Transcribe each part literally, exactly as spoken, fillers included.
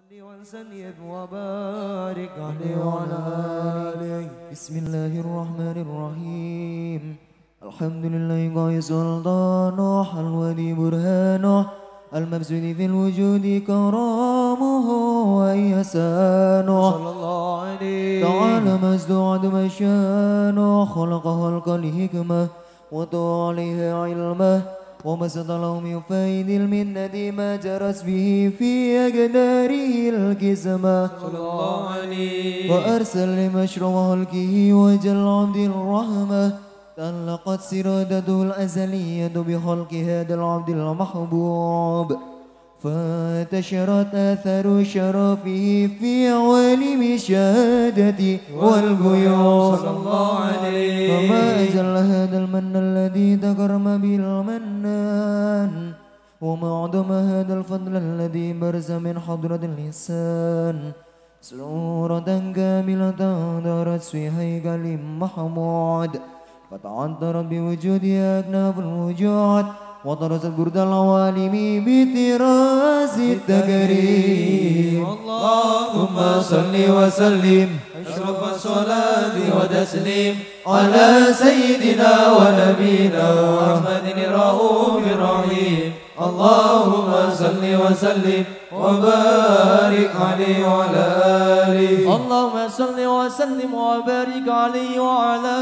وسلم وبارك عليه وعلى آله. بسم الله الرحمن الرحيم. الحمد لله قائد سلطانه الودي برهانه المبسوط في الوجود كرامه وإحسانه صلى الله عليه تعالى مزدوعد مشانه خلق خلق الحكمة وطوى عليها علمه وبسط له من فيض المنة ما جرت به في أقداره الكسمة صلى الله عليه وأرسل لمشروع خلقه وجل عبد الرحمة تألقت سرادته الأزلية بخلق هذا العبد المحبوب فانتشرت آثار شرفه في عوالم الشهادة والغيوب صلى الله عليه فما أجل هذا المن الذي تكرم به المنان وما أعظم هذا الفضل الذي برز من حضرة اللسان سرورة كاملة دارت في هيكل محمود فتعطرت بوجودها أكناف الوجود وطرست برد العوالم بطراز التكريم اللهم صل وسلم أشرف الصلاة وتسليم على سيدنا ونبينا محمد الرؤوف الرحيم اللهم صل وسلم وبارك عليه وعلى آله اللهم صل وسلم وبارك عليه وعلى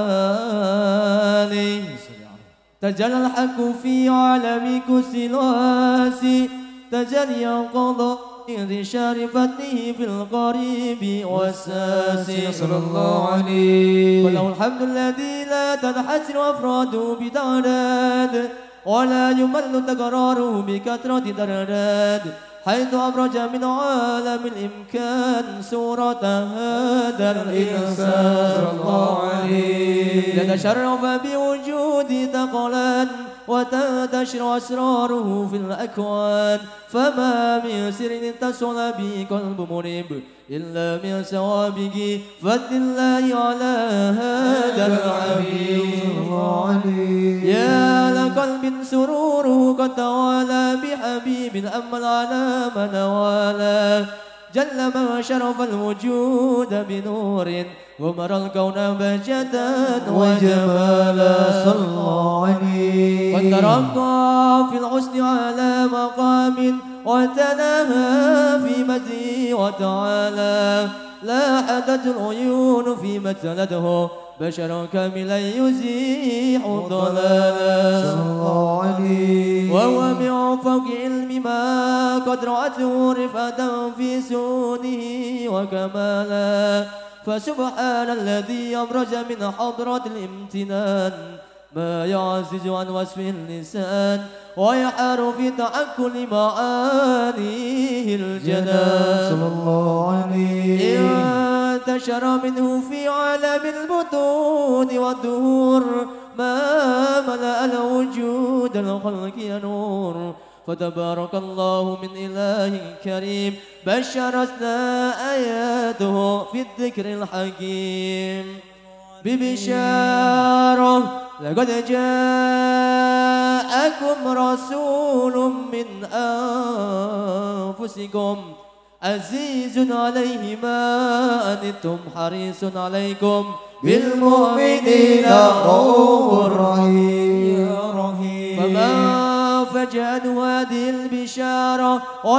آله تجلى الحق في عالم كسلاس تجلي قضاء انتشار فتنه في القريب والساس صلى الله عليه وله الحمد الذي لا تنحسر أفراده بتعداد ولا يمل تكراره بكثرة درجات حيث أبرج من عالم الإمكان صورة هذا الإنسان صلى الله عليه يتشرف بوجود ثقلان وتنتشر أسراره في الأكوان فما من سر اتصل به قلب مريب إلا من سوابق فضل الله على هذا الحبيب يا لقلب سروره قد توالى بحبيب أمل على من والاه جل ما شرف الوجود بنور ومر الكون بهجة وجمالا صلى الله عليه وترقى في الحسن على مقام وتناهى في مجده وتعالى لاحت العيون في مثلته بشر كاملا يزيح الضلالا صلى الله عليه وهو من فوق علم ما قد رأته رفعة في سونه وكمالا فسبحان الذي أبرز من حضرة الامتنان ما يعزز عن وصف اللسان ويحار في تعقل معانيه الجنان صلى الله عليه انتشر منه في عالم البطون والدهور ما ملأ الوجود الخلق نور فتبارك الله من إله كريم بشرتنا آياته في الذكر الحكيم ببشارة لقد جاءكم رسول من أنفسكم عزيز عليه ما أنتم حريص عليكم بالمؤمنين رؤوف رحيم فمن فجأته هذه البشارة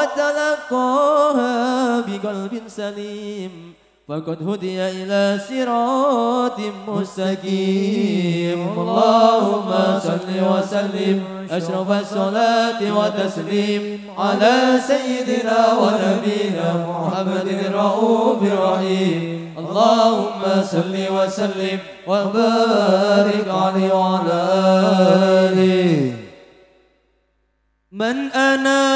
وتلقاها بقلب سليم فقد هدي إلى صراط مستقيم اللهم صل وسلم أشرف الصلاة وتسليم على سيدنا ونبينا محمد الرؤوف الرحيم اللهم صل وسلم وبارك عليه وعلى آله من أنا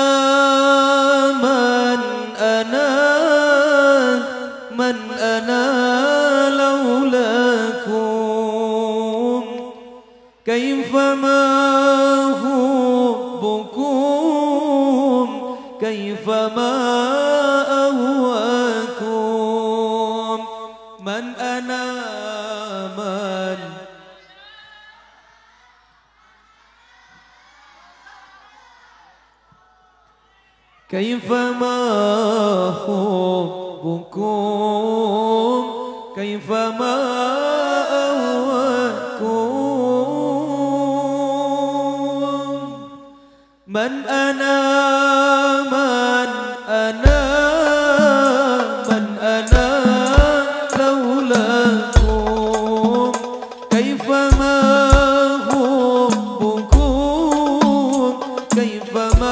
من أنا من أنا لولاكم كيفما حبكم كيفما أهواكم من أنا من كيفما حبكم كيفما أهواكم من أنا من أنا من أنا لولاكم كيفما حبكم كيفما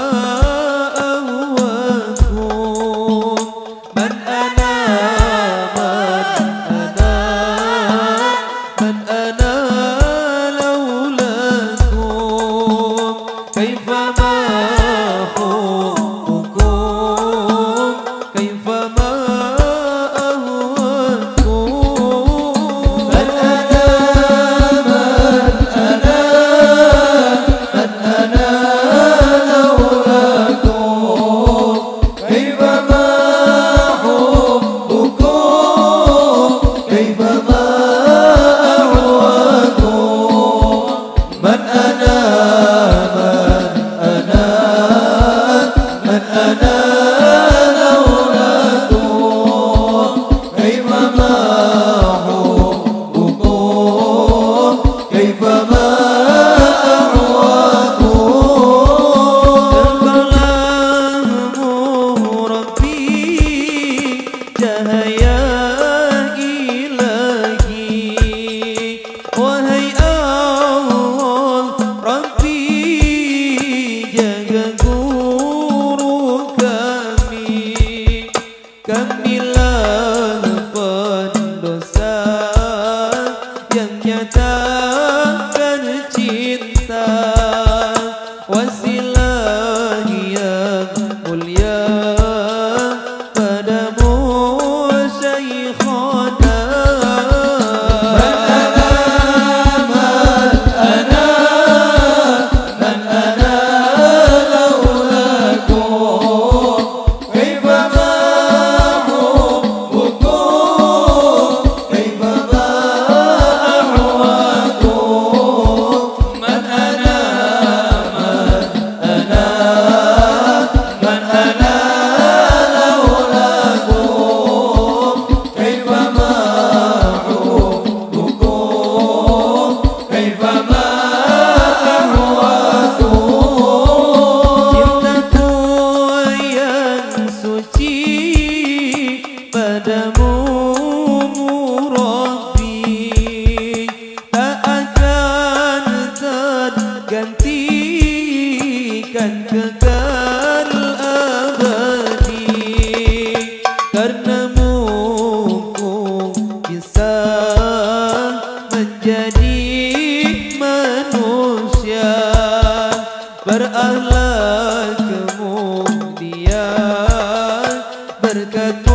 أهواكم من أنا من أنا من أنا لولاكم كيفما حبكم كيفما أهواكم من أنا من أنا من أنا لولاكم كيفما حبكم كيفما أهواكم من أنا من أنا من أنا لولاكم كيفما حبكم كيفما أهواكم كلام ربي cahaya ilahi wahai Allah Rabbi jaga guru kami kamilah pendosa yang nyatakan cinta wasilah yang mulia padamu Syekhana man ana man ana man ana laulakum kaifama hubbukum kaifama ahwakum man ana man ana man ana laulakum kaifama hubbukum kaifama ahwakum cintaku yang suci padamu Rabbi tak akan tergantikan kekal abadi karenamu ku bisa menjadi manusia berakhlak kemudian berkata